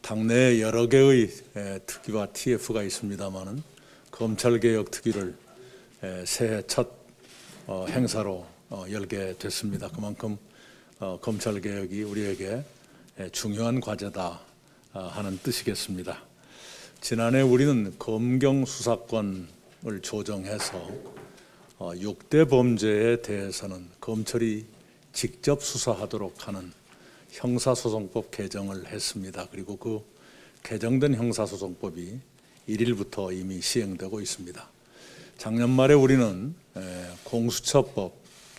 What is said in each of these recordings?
당내에 여러 개의 특위와 TF가 있습니다마는 검찰개혁 특위를 새해 첫 행사로 열게 됐습니다. 그만큼 검찰개혁이 우리에게 중요한 과제다 하는 뜻이겠습니다. 지난해 우리는 검경 수사권을 조정해서 6대 범죄에 대해서는 검찰이 직접 수사하도록 하는 형사소송법 개정을 했습니다. 그리고 그 개정된 형사소송법이 1일부터 이미 시행되고 있습니다. 작년 말에 우리는 공수처법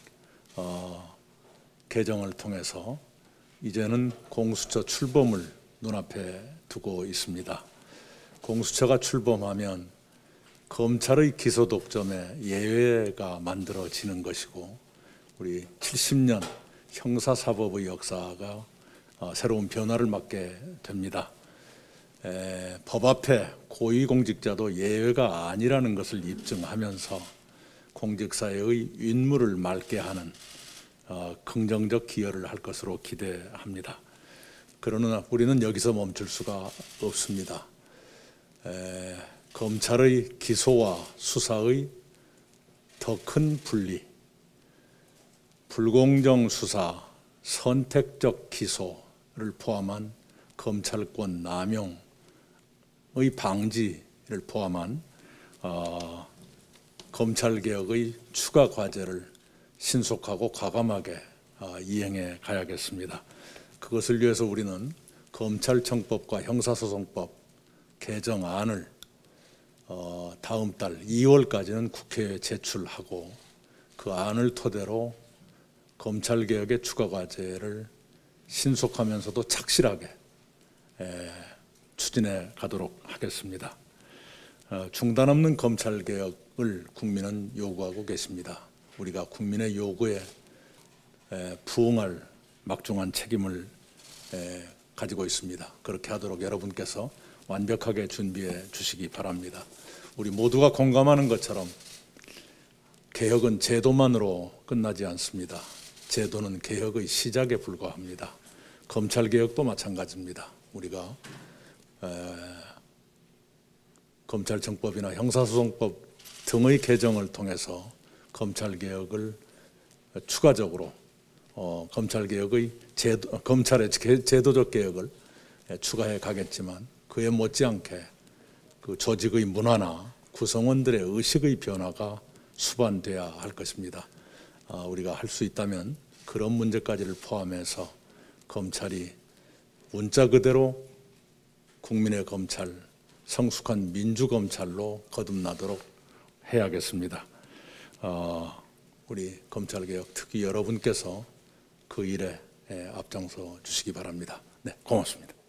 개정을 통해서 이제는 공수처 출범을 눈앞에 두고 있습니다. 공수처가 출범하면 검찰의 기소 독점에 예외가 만들어지는 것이고 우리 70년 형사사법의 역사가 새로운 변화를 맞게 됩니다. 법 앞에 고위공직자도 예외가 아니라는 것을 입증하면서 공직사회의 윗물을 맑게 하는 긍정적 기여를 할 것으로 기대합니다. 그러나 우리는 여기서 멈출 수가 없습니다. 검찰의 기소와 수사의 더 큰 분리, 불공정 수사, 선택적 기소를 포함한 검찰권 남용의 방지를 포함한 검찰개혁의 추가 과제를 신속하고 과감하게 이행해 가야겠습니다. 그것을 위해서 우리는 검찰청법과 형사소송법 개정안을 다음 달 2월까지는 국회에 제출하고 그 안을 토대로 검찰개혁의 추가 과제를 신속하면서도 착실하게 추진해 가도록 하겠습니다. 중단 없는 검찰개혁을 국민은 요구하고 계십니다. 우리가 국민의 요구에 부응할 막중한 책임을 가지고 있습니다. 그렇게 하도록 여러분께서 완벽하게 준비해 주시기 바랍니다. 우리 모두가 공감하는 것처럼 개혁은 제도만으로 끝나지 않습니다. 제도는 개혁의 시작에 불과합니다. 검찰개혁도 마찬가지입니다. 우리가 검찰청법이나 형사소송법 등의 개정을 통해서 검찰개혁을 추가적으로 검찰개혁의 검찰의 제도적 개혁을 추가해 가겠지만 그에 못지않게 그 조직의 문화나 구성원들의 의식의 변화가 수반돼야 할 것입니다. 우리가 할 수 있다면 그런 문제까지를 포함해서 검찰이 문자 그대로 국민의 검찰, 성숙한 민주검찰로 거듭나도록 해야겠습니다. 우리 검찰개혁 특히 여러분께서 그 일에 앞장서 주시기 바랍니다. 네, 고맙습니다.